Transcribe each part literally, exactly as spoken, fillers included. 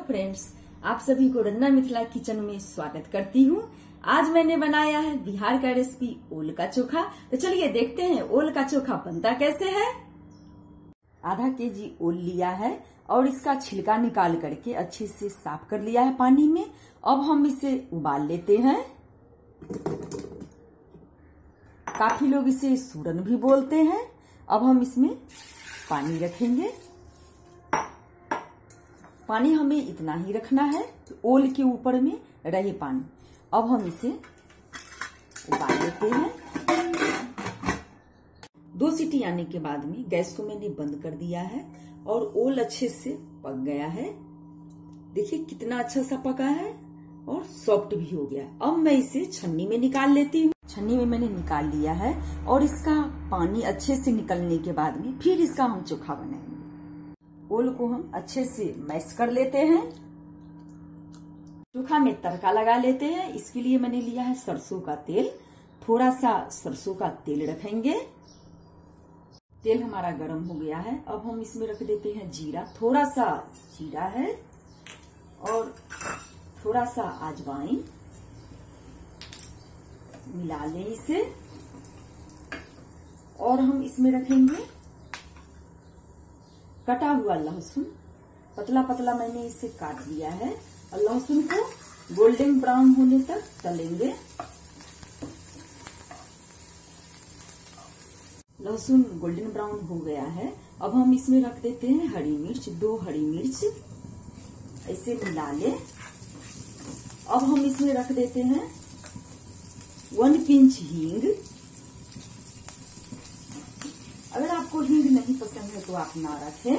Friends, आप सभी को रंजना मिथिला किचन में स्वागत करती हूँ। आज मैंने बनाया है बिहार का रेसिपी ओल का चोखा। तो चलिए देखते हैं ओल का चोखा बनता कैसे है। आधा केजी ओल लिया है और इसका छिलका निकाल करके अच्छे से साफ कर लिया है पानी में। अब हम इसे उबाल लेते हैं। काफी लोग इसे सूरन भी बोलते हैं। अब हम इसमें पानी रखेंगे। पानी हमें इतना ही रखना है कि ओल के ऊपर में रहे पानी। अब हम इसे उबाल लेते हैं। दो सीटी आने के बाद में गैस को मैंने बंद कर दिया है और ओल अच्छे से पक गया है। देखिए कितना अच्छा सा पका है और सॉफ्ट भी हो गया है। अब मैं इसे छन्नी में निकाल लेती हूँ। छन्नी में मैंने निकाल लिया है और इसका पानी अच्छे से निकलने के बाद में फिर इसका हम चोखा बनाएंगे। ओल को हम अच्छे से मैश कर लेते हैं। चोखा में तड़का लगा लेते हैं। इसके लिए मैंने लिया है सरसों का तेल। थोड़ा सा सरसों का तेल रखेंगे। तेल हमारा गर्म हो गया है। अब हम इसमें रख देते हैं जीरा। थोड़ा सा जीरा है और थोड़ा सा अजवाइन। मिला लें इसे और हम इसमें रखेंगे कटा हुआ लहसुन। पतला पतला मैंने इसे काट लिया है और लहसुन को गोल्डन ब्राउन होने तक तलेंगे। लहसुन गोल्डन ब्राउन हो गया है। अब हम इसमें रख देते हैं हरी मिर्च। दो हरी मिर्च ऐसे मिला ले। अब हम इसमें रख देते हैं वन पिंच हींग। अगर आपको हींग नहीं पसंद है तो आप ना रखें।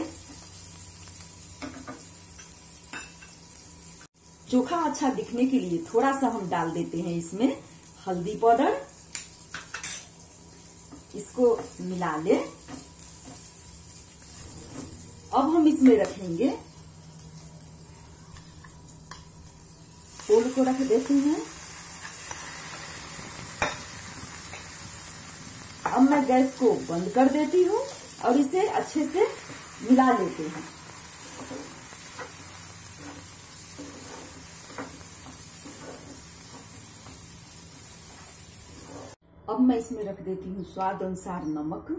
चोखा अच्छा दिखने के लिए थोड़ा सा हम डाल देते हैं इसमें हल्दी पाउडर। इसको मिला ले। अब हम इसमें रखेंगे ओल को रख देते हैं। अब मैं गैस को बंद कर देती हूँ और इसे अच्छे से मिला लेते हैं। अब मैं इसमें रख देती हूँ स्वाद अनुसार नमक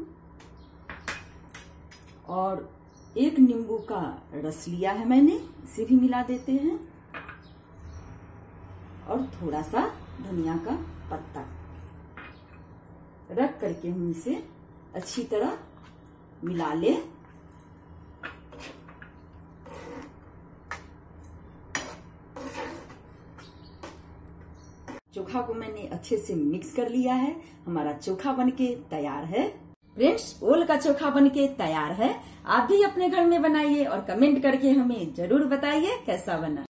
और एक नींबू का रस लिया है मैंने, इसे भी मिला देते हैं और थोड़ा सा धनिया का पत्ता रख करके हम इसे अच्छी तरह मिला ले। चोखा को मैंने अच्छे से मिक्स कर लिया है। हमारा चोखा बनके तैयार है। फ्रेंड्स, ओल का चोखा बनके तैयार है। आप भी अपने घर में बनाइए और कमेंट करके हमें जरूर बताइए कैसा बना।